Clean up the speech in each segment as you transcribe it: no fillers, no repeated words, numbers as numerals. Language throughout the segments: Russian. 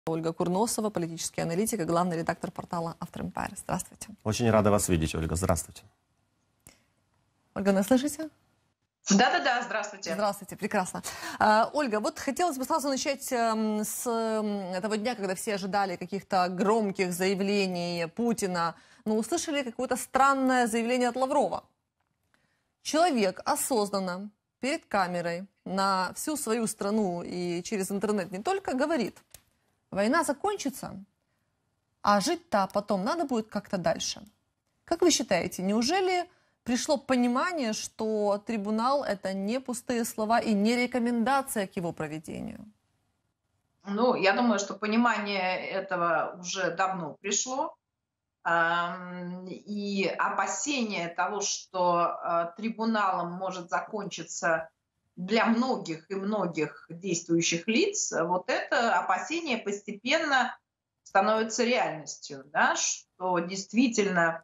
Ольга Курносова, политический аналитик и главный редактор портала «Автоэмпайр». Здравствуйте. Очень рада вас видеть, Ольга. Здравствуйте. Ольга, нас слышите? Да, здравствуйте. Здравствуйте, прекрасно. Ольга, вот хотелось бы сразу начать с того дня, когда все ожидали каких-то громких заявлений Путина, но услышали какое-то странное заявление от Лаврова. Человек осознанно перед камерой на всю свою страну и через интернет не только говорит: война закончится, а жить-то потом надо будет как-то дальше. Как вы считаете, неужели пришло понимание, что трибунал – это не пустые слова и не рекомендация к его проведению? Ну, я думаю, что понимание этого уже давно пришло. И опасение того, что трибуналом может закончиться для многих и многих действующих лиц, вот это опасение постепенно становится реальностью, да, что действительно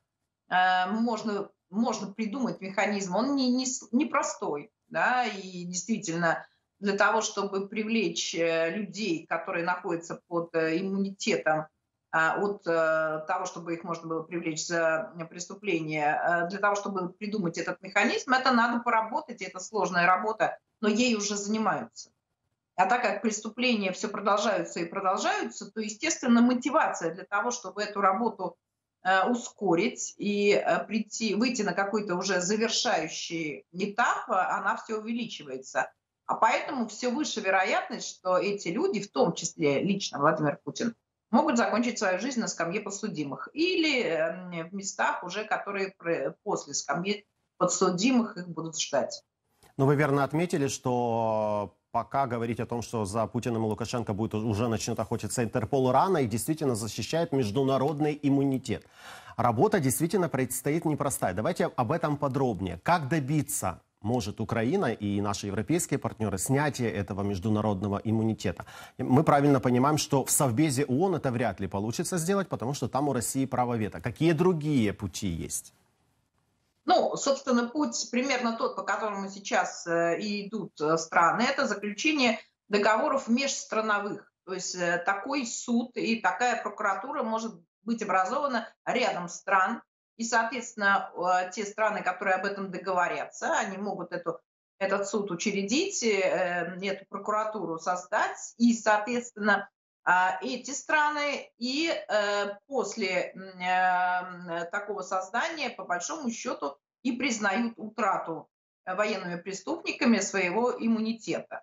можно придумать механизм, он не простой, да, и действительно для того, чтобы привлечь людей, которые находятся под иммунитетом, от того, чтобы их можно было привлечь за преступление, для того, чтобы придумать этот механизм, это надо поработать, это сложная работа, но ей уже занимаются. А так как преступления все продолжаются и продолжаются, то, естественно, мотивация для того, чтобы эту работу ускорить и выйти на какой-то уже завершающий этап, она все увеличивается. А поэтому все выше вероятность, что эти люди, в том числе лично Владимир Путин, могут закончить свою жизнь на скамье подсудимых или в местах уже, которые после скамьи подсудимых их будут ждать. Но вы верно отметили, что пока говорить о том, что за Путиным и Лукашенко уже начнет охотиться Интерпол, рано, и действительно защищает международный иммунитет. Работа действительно предстоит непростая. Давайте об этом подробнее. Как добиться может Украина и наши европейские партнеры снятия этого международного иммунитета? Мы правильно понимаем, что в Совбезе ООН это вряд ли получится сделать, потому что там у России право вето. Какие другие пути есть? Ну, собственно, путь примерно тот, по которому сейчас и идут страны, это заключение договоров межстрановых. То есть такой суд и такая прокуратура может быть образована рядом стран. И, соответственно, те страны, которые об этом договорятся, они могут этот суд учредить, эту прокуратуру создать. И, соответственно, эти страны и после такого создания, по большому счету, и признают утрату военными преступниками своего иммунитета.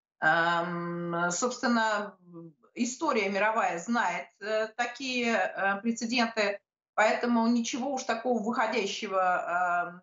Собственно, история мировая знает такие прецеденты, поэтому ничего уж такого выходящего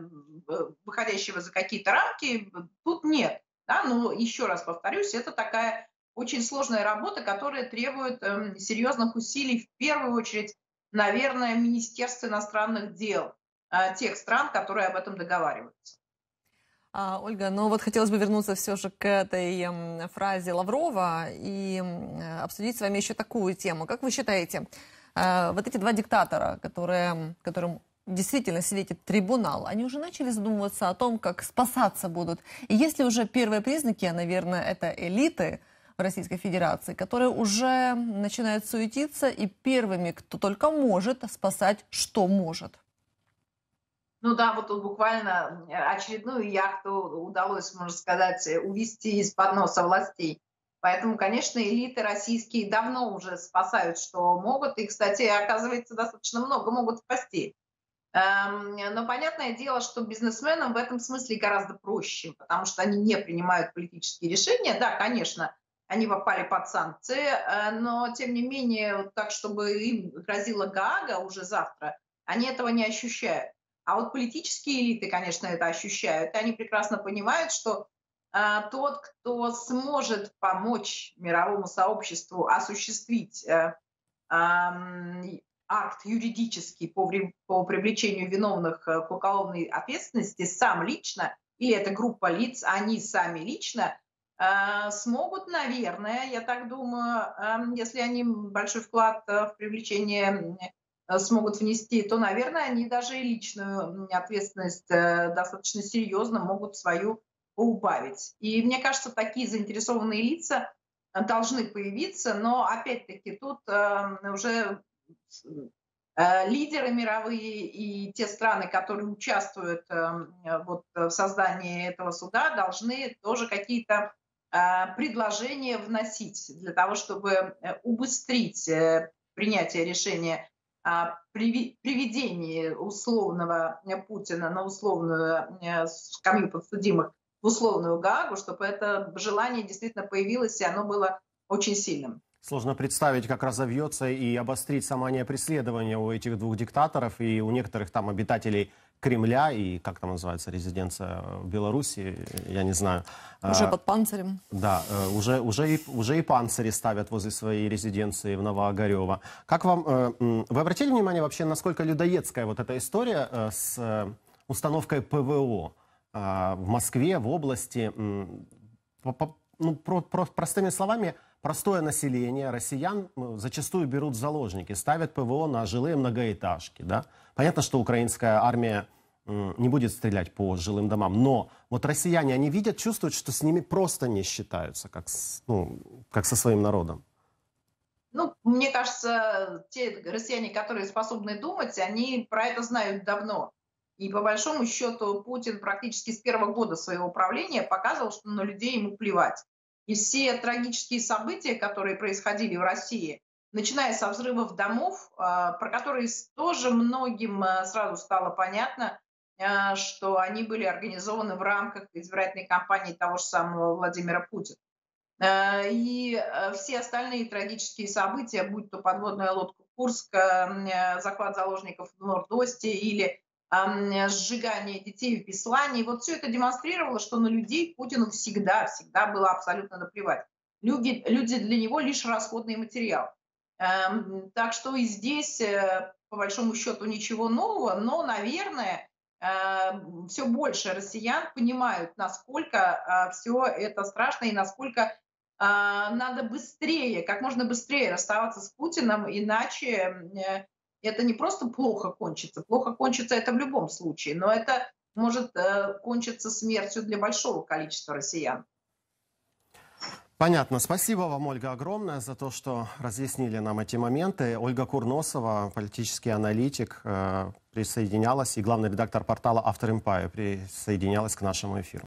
за какие-то рамки тут нет. Да? Но еще раз повторюсь, это такая очень сложная работа, которая требует серьезных усилий, в первую очередь, наверное, Министерства иностранных дел тех стран, которые об этом договариваются. Ольга, ну вот хотелось бы вернуться все же к этой фразе Лаврова и обсудить с вами еще такую тему. Как вы считаете, вот эти два диктатора, которым действительно светит трибунал, они уже начали задумываться о том, как спасаться будут? И есть ли уже первые признаки, наверное, это элиты в Российской Федерации, которые уже начинают суетиться и первыми, кто только может, спасать, что может? Ну да, вот тут буквально очередную яхту удалось, можно сказать, увести из-под носа властей. Поэтому, конечно, элиты российские давно уже спасают, что могут. И, кстати, оказывается, достаточно много могут спасти. Но понятное дело, что бизнесменам в этом смысле гораздо проще, потому что они не принимают политические решения. Да, конечно, они попали под санкции, но, тем не менее, так, чтобы им грозила Гаага уже завтра, они этого не ощущают. А вот политические элиты, конечно, это ощущают. И они прекрасно понимают, что тот, кто сможет помочь мировому сообществу осуществить акт юридический по привлечению виновных к уголовной ответственности сам лично, или это группа лиц, они сами лично, смогут, наверное, я так думаю, если они большой вклад в привлечение смогут внести, то, наверное, они даже и личную ответственность достаточно серьезно могут свою поубавить. И мне кажется, такие заинтересованные лица, должны появиться, но опять-таки тут уже лидеры мировые и те страны, которые участвуют вот в создании этого суда, должны тоже какие-то предложения вносить для того, чтобы убыстрить принятие решения о приведении условного Путина на условную скамью подсудимых в условную Гаагу, чтобы это желание действительно появилось, и оно было очень сильным. Сложно представить, как разовьется и обострится мания преследования у этих двух диктаторов и у некоторых там обитателей Кремля и, как там называется, резиденция в Беларуси, я не знаю. Уже под панцирем. Да, уже и панцири ставят возле своей резиденции в Новоогарево. Как вам, вы обратили внимание вообще, насколько людоедская вот эта история с установкой ПВО в Москве, в области? Ну, простыми словами, простое население, россиян зачастую берут в заложники, ставят ПВО на жилые многоэтажки. Да? Понятно, что украинская армия не будет стрелять по жилым домам, но вот россияне, они видят, чувствуют, что с ними просто не считаются, как со своим народом. Ну, мне кажется, те россияне, которые способны думать, они про это знают давно. И по большому счету Путин практически с первого года своего правления показывал, что на людей ему плевать. И все трагические события, которые происходили в России, начиная со взрывов домов, про которые тоже многим сразу стало понятно, что они были организованы в рамках избирательной кампании того же самого Владимира Путина. И все остальные трагические события, будь то подводная лодка Курск, захват заложников в Норд-Осте или сжигание детей в Беслане. Вот все это демонстрировало, что на людей Путину всегда было абсолютно наплевать. Люди для него лишь расходный материал. Так что и здесь, по большому счету, ничего нового, но, наверное, все больше россиян понимают, насколько все это страшно и насколько надо быстрее, как можно быстрее расставаться с Путиным, иначе это не просто плохо кончится это в любом случае, но это может кончиться смертью для большого количества россиян. Понятно. Спасибо вам, Ольга, огромное за то, что разъяснили нам эти моменты. Ольга Курносова, политический аналитик, присоединялась, и главный редактор портала Автор Empire присоединялась к нашему эфиру.